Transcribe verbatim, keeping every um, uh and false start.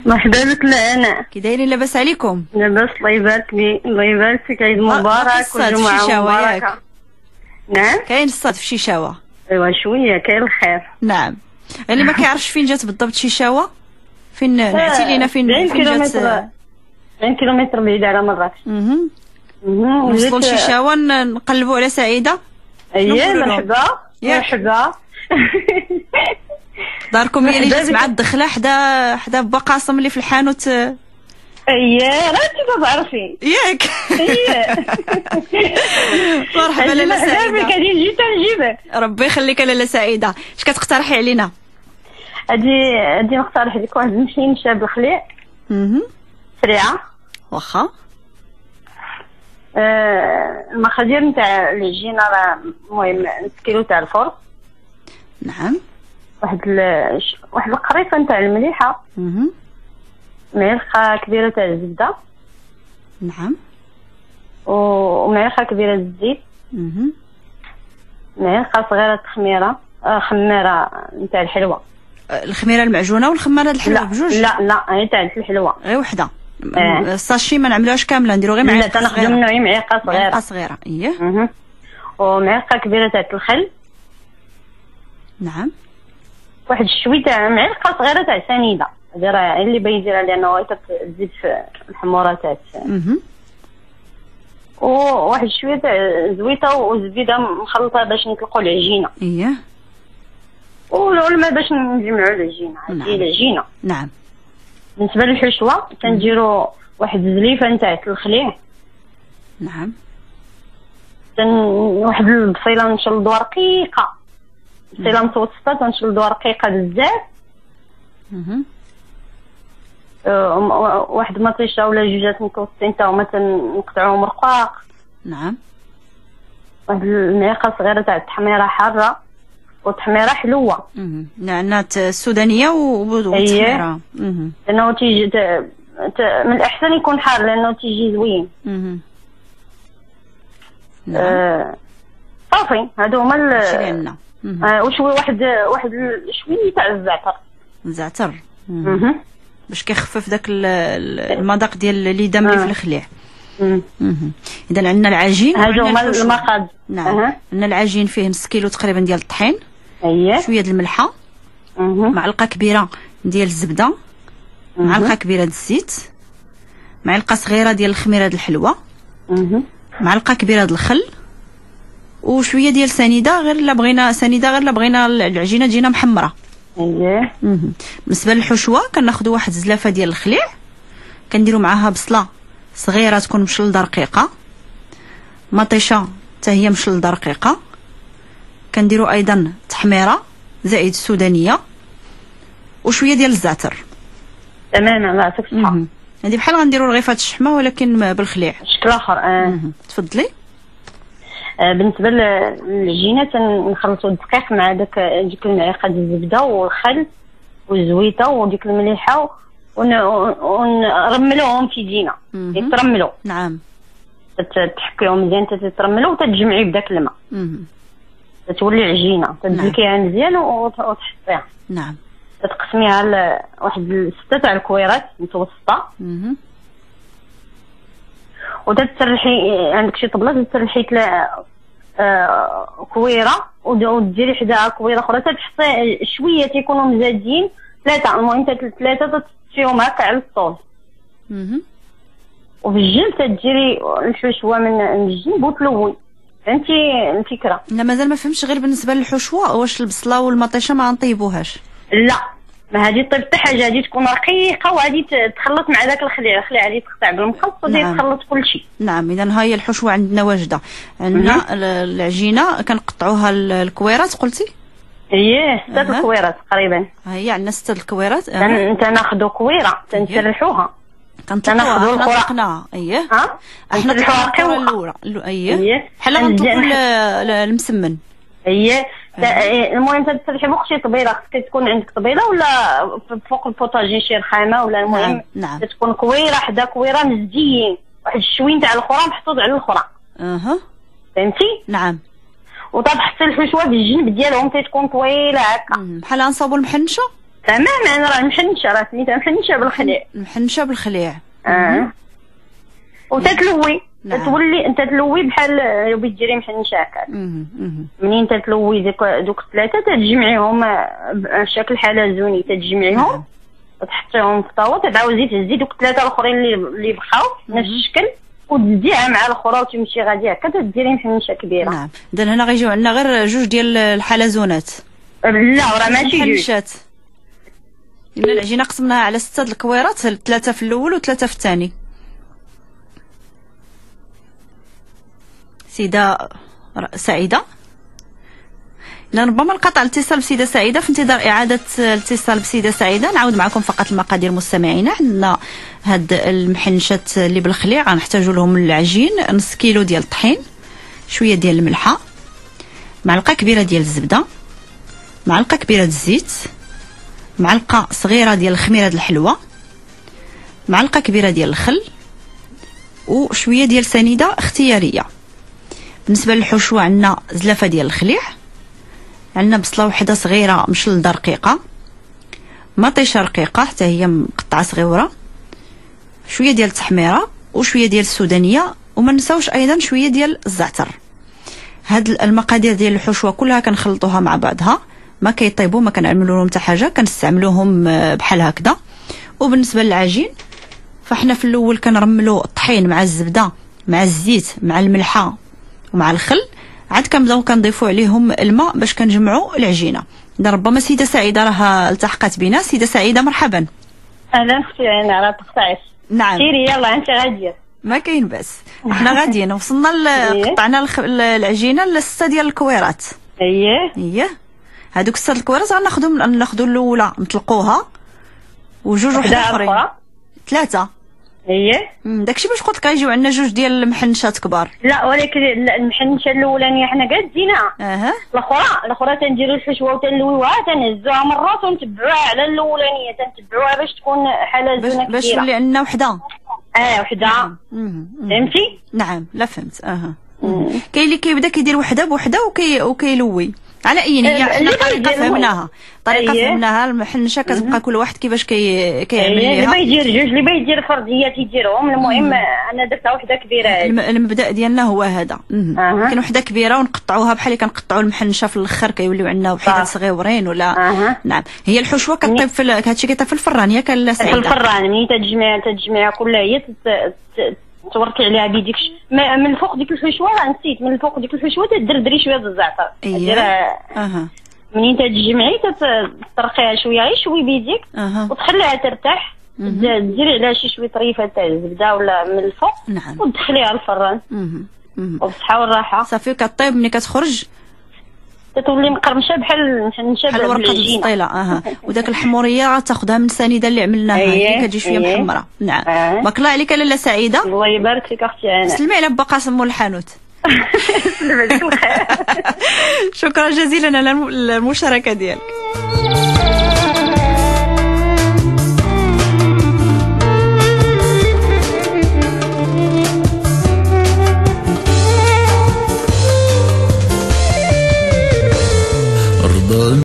مرحبا بك لانا. كي دايرين؟ لاباس عليكم؟ لاباس الله يبارك لي. الله يبارك فيك. عيد مبارك والجمعة مباركة. نعم كاين الصاد في شيشاوة؟ ايوا شويه كاين الخير. نعم. اللي ما كيعرفش فين جات بالضبط شيشاوة، فين نعتي لينا فين فين جات؟ عشرين كيلومتر بعيد على مراكش. اها نوصلوا لشيشاوة نقلبوا على سعيدة. اييه مرحبا مرحبا. داركم هي اللي جات مع الدخله حدا حدا با قاسم اللي في الحانوت. اييه راه انت تعرفي ياك. اييه مرحبا لاله سعيده. كان جيت نجيبك. ربي يخليك لاله سعيده. اش كتقترحي علينا؟ هادي هادي نقترح لك واحد المشين شاب الخليع. اها سريعه واخا. آه المقادير نتاع العجينه راه المهم نص كيلو تاع الفرن. نعم. واحد ال... واحد القريصه نتاع المليحه. اها. معلقه كبيره تاع الزبده. نعم. ومعلقه كبيره الزيت. اها. معلقه صغيره خميره آه خماره نتاع الحلوه. الخميره المعجونه والخماره الحلوه بجوج؟ لا لا هي تاع الحلوه غير وحده. آه. الساشي ما نعملوهاش كامله، نديرو غير معلقه صغيره. لا تنخدم نوعي معلقه صغيره. معلقه صغيره اييه. اها. ومعلقه كبيره تاع الخل. نعم. واحد شويه تاع معلقه صغيره تاع سنيده، هذه راه اللي بيديرها لانه تزيد في الحموره تاع. اها. وواحد شويه تاع زويته وزبيده مخلطه باش نطلقوا العجينه. اييه. والماء باش نجمعوا العجينه. هذه العجينه. نعم. بالنسبه للحشوه كنديروا واحد الزليفه نتاع الخليع. نعم. تن واحد البصيله نشلضوها رقيقه، بصيله متوسطه تنشلضوها رقيقه بزاف. اها. أه واحد مطيشه ولا جوجات متوسطين تا هما تنقطعوهم رقاق. نعم. واحد المعلقه صغيره تاع التحميره حاره وتحميره حلوه. اها. نعنات السودانيه وتحميره. اها. لانه تيجي ت... ت... من الاحسن يكون حار لانه تيجي زوين. اها. نعم. آه... صافي هادو هما ال... شي عندنا. آه وشوي واحد واحد شويه تاع الزعتر. الزعتر. اها. باش كيخفف داك المذاق ديال اللي دام لي في الخليع. اها. اذا عندنا العجين. هادو هما المقادير. نعم. أه. عندنا العجين فيه نص كيلو تقريبا ديال الطحين. اييه. شويه د الملحه. اها. معلقه كبيره ديال الزبده. معلقه كبيره د الزيت. معلقه صغيره ديال الخميره د الحلوه. اها. معلقه كبيره د الخل. وشويه ديال سنيده غير الا بغينا سنيده غير الا بغينا العجينه تجينا محمره. اييه. بالنسبه للحشوه كناخذوا واحد الزلافه ديال الخليع، كنديروا معاها بصله صغيره تكون مشلضه رقيقه، مطيشه حتى هي مشلضه رقيقه، كنديروا ايضا تحميره زائد السودانيه وشويه ديال الزعتر. تمام الله يعطيك الصحه. هذه بحال غنديروا رغيفه الشحمه ولكن بالخليع شكل اخر. اه تفضلي. آه بالنسبه للعجينه تنخلطوا الدقيق مع داك ديك المعلقه ديال الزبده والخل والزويته وديك المليحه ونرملوهم في يدينا يترملوا. نعم. تحكيهم مزيان تترملوا وتتجمعي بداك الماء. تتولي عجينه تدلكيها مزيان وتحطيها. نعم. تقسميها لواحد سته تاع الكويرات متوسطه. اها. وتتسرحي عندك شي طبله تتسرحي آه كويره وديري حداها كويره اخرى تتحطي شويه تيكونوا مزادين ثلاثه. المهم ثلاثه تطفيهم هكا على الصوص. اها. وفي الجنب تديري الحشوه من الجنب وتلوي. فهمتي الفكره؟ لا مازال ما فهمتش. غير بالنسبه للحشوه واش البصله والمطيشه ما غنطيبوهاش؟ لا ما هذه طيب حتى حاجه، هذه تكون رقيقه وهذه تخلط مع داك الخليع. الخليع هذه تقطع بالمقص وهذه نعم. تخلط كل شيء. نعم. اذا ها هي الحشوه عندنا واجده. عندنا العجينه كنقطعوها الكويرات قلتي؟ اييه سته أه. الكويرات تقريبا. ها هي عندنا سته الكويرات. أه. تناخذوا كويره تنسرحوها كنطلقوها طلقناها. اييه. ها احنا طلقنا الكوره الاولى. اييه بحال غنطلقوا المسمن. اييه. المهم تتسرحي فوق شي طبيله، خصك تكون عندك طبيله ولا فوق البوطاجي شي رخامه ولا المهم. نعم. نعم. تكون كويره حدا كويره مزيين واحد الشوين تاع الاخرى محطوط على الاخرى. اها. فهمتي؟ نعم. وتحطي الحشوه في الجنب ديالهم تتكون طويله هكا بحال غنصاوبوا المحنشه. تمام. انا راه محنشه، راه سميتها محنشه بالخليع. محنشه بالخليع. اه وتتلوي. نعم. تتولي انت تلوي بحال لو بغيتي ديري محنشه هكا. منين تتلوي ديك دوك الثلاثه تتجمعيهم بشكل حلزوني، تتجمعيهم وتحطيهم في طاوه، تعاودي تهزي دوك الثلاثه الاخرين اللي اللي بقاو نفس الشكل وتزيديها مع الاخرى وتمشي غادي هكا تديري محنشه كبيره. نعم. اذا هنا غيجيو عندنا غير جوج ديال الحلزونات. لا راه ماشي جوج محنشات. الا العجينه قسمناها على سته د الكويرات، ثلاثه في الاول وثلاثه في الثاني. سيده سعيده، إلا ربما انقطع الاتصال بسيده سعيده، في انتظار اعاده الاتصال بسيده سعيده نعاود معكم فقط المقادير مستمعينا. عندنا هاد المحنشات اللي بالخليع غنحتاجوا لهم العجين نص كيلو ديال الطحين، شويه ديال الملحه، معلقه كبيره ديال الزبده، معلقه كبيره الزيت، معلقه صغيره ديال الخميره د الحلوه، معلقه كبيره ديال الخل، وشويه ديال سنيده اختياريه. بالنسبه للحشوه عندنا زلافه ديال الخليع، عندنا بصله وحده صغيره مشلده رقيقه، مطيشه رقيقه حتى هي مقطعه صغيره، شويه ديال التحميره وشويه ديال السودانيه، وما نساوش ايضا شويه ديال الزعتر. هاد المقادير ديال الحشوه كلها كنخلطوها مع بعضها، ما كيطيبوا، ما كنعملوا لهم حتى حاجه، كنستعملوهم بحال هكذا. وبالنسبه للعجين فاحنا في الاول كنرملوا الطحين مع الزبده مع الزيت مع الملحه ومع الخل، عاد كنبداو كنضيفوا عليهم الماء باش كنجمعوا العجينه. اذا ربما سيده سعيده راه التحقت بنا. سيده سعيده مرحبا. اهلا اختي، انا راه تقطعت. نعم سيري يلا انت غاديه. ما كاين باس، احنا غاديين وصلنا قطعنا الخ... العجينه لسته ديال الكويرات. اييه اييه هذوك سته الكويرات غناخذوا ناخذوا الاولى نطلقوها وجوج وحده اخرين ثلاثه. اييه داكشي باش قلت لك غيجيو عندنا جوج ديال المحنشات كبار. لا ولكن المحنشه الاولانيه حنا كاع ديناها. اها الاخرى الاخرى تنديروا الحشوه وتنلويوها تنهزوها مرات ونتبعوها على الاولانيه، تنتبعوها باش تكون حلزونه كبيره باش يولي عندنا وحده. اه وحده. فهمتي؟ نعم لا فهمت. اها كاين اللي كيبدا كيدير وحده بوحده وكي وكيلوي على اي هي حنا طريقه فهمناها طريقه أيه. فهمناها المحنشه كتبقى كل واحد كيفاش كي كيعمل ليها. اللي ما يدير جوج اللي ما يدير فرديه تيديرهم. المهم انا درتها وحده كبيره. المبدا ديالنا هو هذا. أه. كاين وحده كبيره ونقطعوها بحال اللي كنقطعوا المحنشه في الاخر كيوليو عندنا وحدات صغيورين ولا. أه. نعم هي الحشوه كطيب في هادشي كيطيب في الفران ياك لا سعيده؟ في الفران ملي تجمع تجمع كلها هي تورطي عليها بيديك من الفوق ديك الحشوه. نسيت من الفوق ديك الحشوه تدردري شويه د الزعتر. ديرها اها منين تتجمعي تطرقيها شويه غير شوي بيديك. أه. وتخليها ترتاح. ديري عليها شي شويه طريفه تاع الزبده ولا من الفوق. نعم. وتدخليها الفران وبالصحه والراحه. صافي كطيب ملي كتخرج تتولي مقرمشه بحال المحنشه بحال ورقه السطيله. اها وداك الحموريه تاخذها من السنيده اللي عملناها هي كتجي شويه أيه. محمره. نعم بارك الله عليك لاله سعيده. الله يبارك فيك اختي انا. سلمي على با قاسم مول الحانوت. سلمي عليك الخير. شكرا جزيلا على المشاركه ديالك.